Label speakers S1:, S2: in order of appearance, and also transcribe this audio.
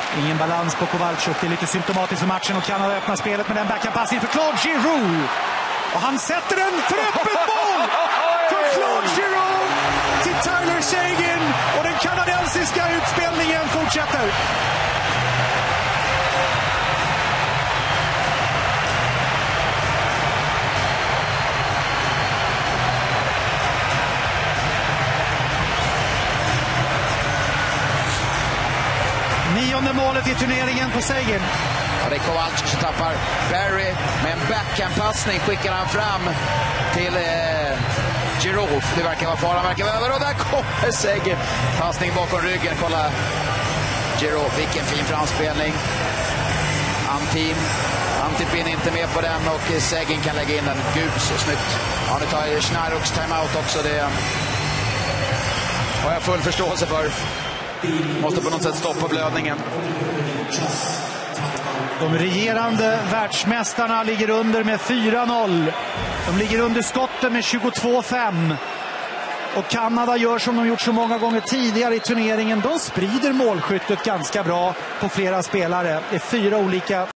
S1: Ingen balans på Kowalczyk. Det är lite symptomatiskt för matchen och Kanada öppnar spelet med den backhandpassningen för Claude Giroux. Och han sätter den för öppet mål för Claude Giroux till Tyler Seauin. Och den kanadensiska utspelningen fortsätter. Nionde målet i turneringen på Seauin.
S2: Ja, det är Kowalczyk som tappar Barry med en backhandpassning. Skickar han fram till Giroux. Det verkar vara faran, verkar vara över. Och där kommer Seauin. Passning bakom ryggen. Kolla Giroux, vilken fin framspelning. Antipin inte med på den och Seauin kan lägga in den. Gud så snyggt. Ja, nu tar Schneiruks timeout också. Det har jag full förståelse för. Måste på något sätt stoppa blödningen.
S1: De regerande världsmästarna ligger under med 4-0. De ligger under skotten med 22-5. Och Kanada gör som de gjort så många gånger tidigare i turneringen. De sprider målskyttet ganska bra på flera spelare. Det är 4 olika